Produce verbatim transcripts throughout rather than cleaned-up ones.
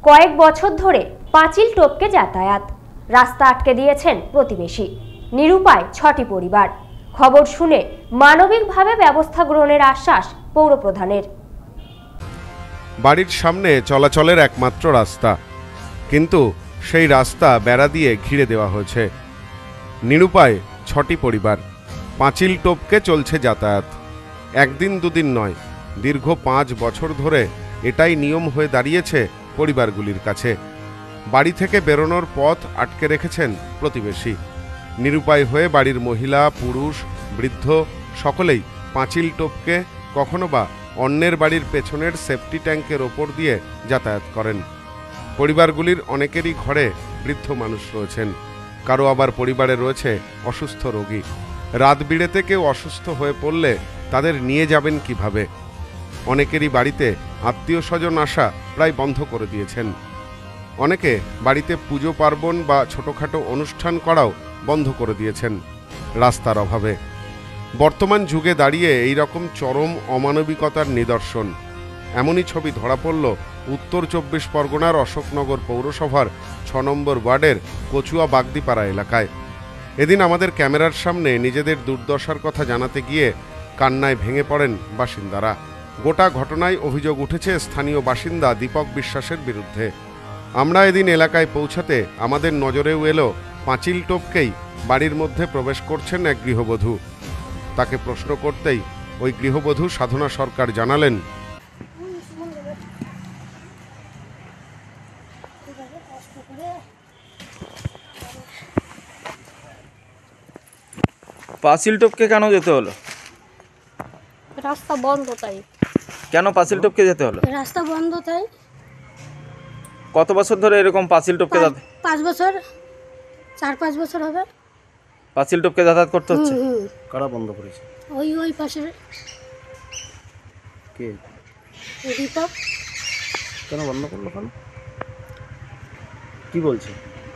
কয়েক বছর ধরে পাঁচিল টপকে যাতায়াত, রাস্তা আটকে দিয়েছেন প্রতিবেশী। নিরুপায় ছটি পরিবার। খবর শুনে মানবিকভাবে ব্যবস্থা গ্রহণের আশ্বাস পৌরপ্রধানের। বাড়ির সামনে চলাচলের একমাত্র রাস্তা, কিন্তু সেই রাস্তা বেড়া দিয়ে ঘিরে দেওয়া হয়েছে। নিরুপায় ছটি পরিবার, পাঁচিল টপকে চলছে যাতায়াত। একদিন দুদিন নয়, দীর্ঘ পাঁচ বছর ধরে এটাই নিয়ম হয়ে দাঁড়িয়েছে পরিবারগুলির কাছে। বাড়ি থেকে বেরোনোর পথ আটকে রেখেছেন প্রতিবেশী। নিরুপায় হয়ে বাড়ির মহিলা, পুরুষ, বৃদ্ধ সকলেই পাঁচিল টপকে কখনো বা অন্যের বাড়ির পেছনের সেফটি ট্যাঙ্কের ওপর দিয়ে যাতায়াত করেন। পরিবারগুলির অনেকেরই ঘরে বৃদ্ধ মানুষ রয়েছেন, কারো আবার পরিবারে রয়েছে অসুস্থ রোগী। রাত বিরেতে কেউ অসুস্থ হয়ে পড়লে তাদের নিয়ে যাবেন কিভাবে? অনেকেরই বাড়িতে আত্মীয় স্বজন আসা প্রায় বন্ধ করে দিয়েছেন। অনেকে বাড়িতে পুজো পার্বণ বা ছোটোখাটো অনুষ্ঠান করাও বন্ধ করে দিয়েছেন রাস্তার অভাবে। বর্তমান যুগে দাঁড়িয়ে এই রকম চরম অমানবিকতার নিদর্শন এমনই ছবি ধরা পড়ল উত্তর চব্বিশ পরগনার অশোকনগর পৌরসভার ছ নম্বর ওয়ার্ডের কচুয়া বাগদিপাড়া এলাকায়। এদিন আমাদের ক্যামেরার সামনে নিজেদের দুর্দশার কথা জানাতে গিয়ে কান্নায় ভেঙে পড়েন বাসিন্দারা। গোটা ঘটনায় অভিযোগ উঠেছে স্থানীয় বাসিন্দা দীপক বিশ্বাসের বিরুদ্ধে। আমরা এদিন এলাকায় পৌঁছাতে আমাদের নজরেও এলো পাঁচিল টপকেই বাড়ির মধ্যে প্রবেশ করছেন এক গৃহবধূ। তাকে প্রশ্ন করতেই ওই গৃহবধূ সাধনা সরকার জানালেন, পাঁচিল টপকে কেন যেতে হলো? রাস্তা বন্ধ তাই। কেন পাঁচিল টপকে যেতে হলো? রাস্তা বন্ধ তাই। কত বছর ধরে এরকম পাঁচিল টপকে যাতায়াত? পাঁচ বছর, চার পাঁচ বছর হবে পাঁচিল টপকে যাতায়াত করতে হচ্ছে। কারা বন্ধ করেছে? ওই ওই পাশে কে? দীপক। কেন বন্ধ করলো? কেন? কি বলছে?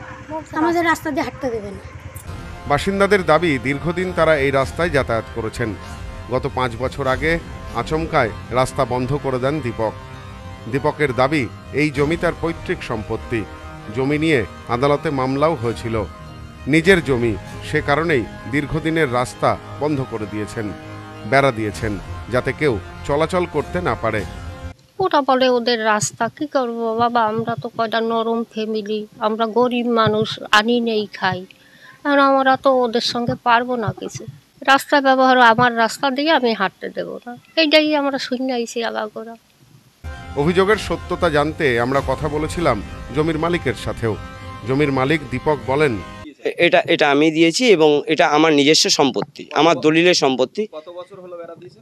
আমাদের রাস্তা দিয়ে হাঁটতে দেবে না। বাসিন্দাদের দাবি, দীর্ঘদিন তারা এই রাস্তায় যাতায়াত করেছেন। গত পাঁচ বছর আগে আচমকায় রাস্তা বন্ধ করে দেন দীপক। দীপকের দাবি, এই জমি তার পৈতৃক সম্পত্তি। জমি নিয়ে আদালতে মামলাও হয়েছিল। নিজের জমি, সে কারণেই দীর্ঘদিনের রাস্তা বন্ধ করে দিয়েছেন, বেড়া দিয়েছেন, যাতে কেউ চলাচল করতে না পারে। ওটা বলে ওদের রাস্তা, কি করবো বাবা, আমরা তো কয়টা নরম ফ্যামিলি, আমরা গরিব মানুষ, আনি নেই খাই, আর আমরা তো ওদের সঙ্গে পারবো না কিছু। রাস্তা ব্যবহার আমার রাস্তা দিয়ে আমি হাঁটতে দেবো না, এইটাই আমরা শুনে আইছি আগাগোড়া। অভিযোগের সত্যতা জানতে আমরা কথা বলেছিলাম জমির মালিকের সাথেও। জমির মালিক দীপক বলেন, এটা এটা আমি দিয়েছি এবং এটা আমার নিজস্ব সম্পত্তি, আমার দলিলের সম্পত্তি। কত বছর হলো বেড়া দিয়েছেন?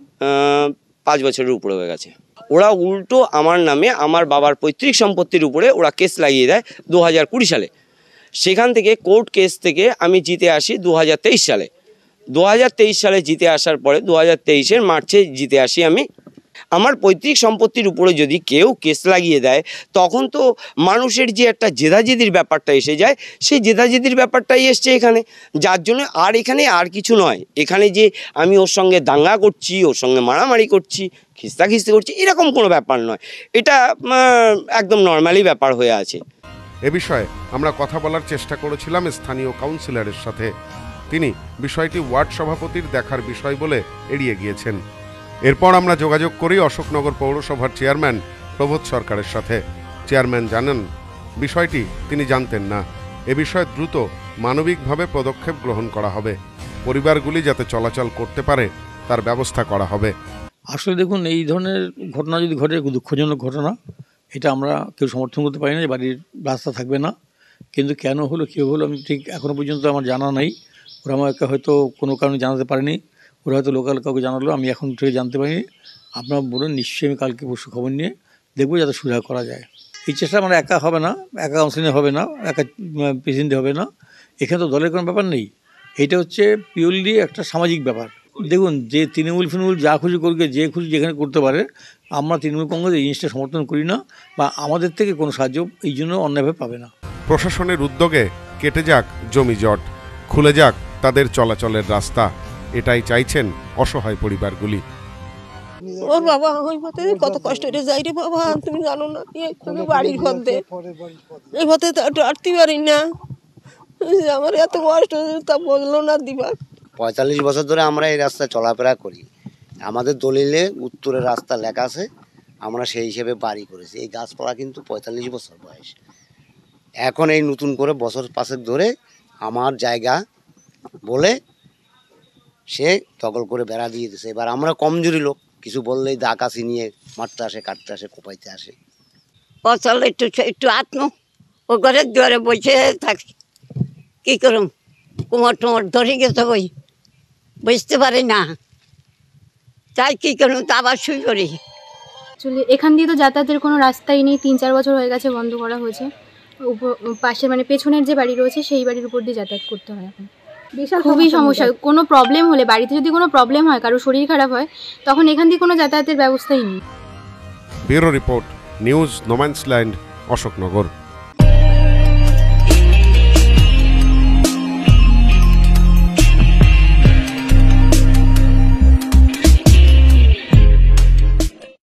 পাঁচ বছরের উপরে হয়ে গেছে। ওরা উল্টো আমার নামে আমার বাবার পৈতৃক সম্পত্তির উপরে ওরা কেস লাগিয়ে দেয় দু হাজার কুড়ি সালে। সেখান থেকে কোর্ট কেস থেকে আমি জিতে আসি দু হাজার তেইশ সালে। দু হাজার তেইশ সালে জিতে আসার পরে দু হাজার তেইশের মার্চে জিতে আসি আমি। আমার পৈতৃক সম্পত্তির উপরে যদি কেউ কেস লাগিয়ে দেয়, তখন তো মানুষের যে একটা জেদাজেদির ব্যাপারটা এসে যায়, সেই জেদাজেদির ব্যাপারটাই এসছে এখানে। যার জন্য আর এখানে আর কিছু নয়, এখানে যে আমি ওর সঙ্গে দাঙ্গা করছি, ওর সঙ্গে মারামারি করছি, খিস্তাখিস্তি করছি, এরকম কোনো ব্যাপার নয়। এটা একদম নর্মালি ব্যাপার হয়ে আছে। এ বিষয়ে আমরা কথা বলার চেষ্টা করেছিলাম স্থানীয় কাউন্সিলরের সাথে। তিনি বিষয়টি ওয়ার্ড সভাপতির দেখার বিষয় বলে এড়িয়ে গিয়েছেন। এরপর আমরা যোগাযোগ করি অশোকনগর পৌরসভার চেয়ারম্যান প্রবোধ সরকারের সাথে। চেয়ারম্যান জানান, বিষয়টি তিনি জানতেন না। এ বিষয়ে দ্রুত মানবিকভাবে পদক্ষেপ গ্রহণ করা হবে। পরিবারগুলি যাতে চলাচল করতে পারে তার ব্যবস্থা করা হবে। আসলে দেখুন, এই ধরনের ঘটনা যদি ঘটে, দুঃখজনক ঘটনা, এটা আমরা কেউ সমর্থন করতে পারি না যে বাড়ির রাস্তা থাকবে না। কিন্তু কেন হলো, কেউ হলো, আমি ঠিক এখনও পর্যন্ত আমার জানা নেই। ওরা আমাকে হয়তো কোনো কারণে জানাতে পারেনি, ওরা হয়তো লোকাল কাউকে জানালো, আমি এখন থেকে জানতে পারিনি। আপনারা বলুন, নিশ্চয়ই আমি কালকে পরশু খবর নিয়ে দেখবো যাতে সুরাহা করা যায়। এই চেষ্টা আমার একা হবে না, একা কাউন্সিলে হবে না, একা প্রেসিডেন্টে হবে না, এখানে তো দলের কোনো ব্যাপার নেই। এটা হচ্ছে পিওরলি একটা সামাজিক ব্যাপার। দেখুন, যে তৃণমূল ফিনমূল যা খুশি করবে, যে খুশি যেখানে করতে পারে, আমরা তৃণমূল কংগ্রেস এই জিনিসটা সমর্থন করি না, বা আমাদের থেকে কোনো সাহায্য এই জন্য অন্যায়ভাবে পাবে না। প্রশাসনের উদ্যোগে কেটে যাক জমি জট, খুলে যাক তাদের চলাচলের রাস্তা, এটাই চাইছেন অসহায় পরিবারগুলি। ওর বাবা ওই পথে কত কষ্ট করে যাই রে বাবা, তুমি জানো না, এই বাড়ির পথে এই পথে তো আটতে পারি না, আমার এত কষ্ট তা বললো না দিবা। পঁয়তাল্লিশ বছর ধরে আমরা এই রাস্তায় চলাফেরা করি, আমাদের দলিলে উত্তরের রাস্তা লেখা আছে, আমরা সেই হিসেবে বাড়ি করেছি। এই গাছপালা কিন্তু পঁয়তাল্লিশ বছর বয়স। এখন এই নতুন করে বছর পাঁচেক ধরে আমার জায়গা বলে সে দখল করে বেড়া দিয়ে দিছে। এবার আমরা কমজোরি লোক, কিছু বললেই দা কাছি নিয়ে মারতে আসে, কাটতে আসে, কোপাইতে আসে। ফসল একটু একটু আত্ম ও ঘরের দুয়ারে বসে থাকি, কি করুম, কুমোর টুমোর ধরে গেছে, ওই বুঝতে পারি না, তাই কি করুম, তা আবার শুই করি। আসলে এখান দিয়ে তো যাতায়াতের কোনো রাস্তাই নেই, তিন চার বছর হয়ে গেছে বন্ধ করা হয়েছে। পাশে মানে পেছনের যে বাড়ি রয়েছে সেই বাড়ির উপর দিয়ে যাতায়াত করতে হয়। এখন বিশাল খুবই সমস্যা, কোনো প্রবলেম হলে, বাড়িতে যদি কোনো প্রবলেম হয়, কারো শরীর খারাপ হয়, তখন এখান দিয়ে কোনো যাতায়াতের ব্যবস্থাই নেই। Bureau report, news no man's land, Ashoknagar.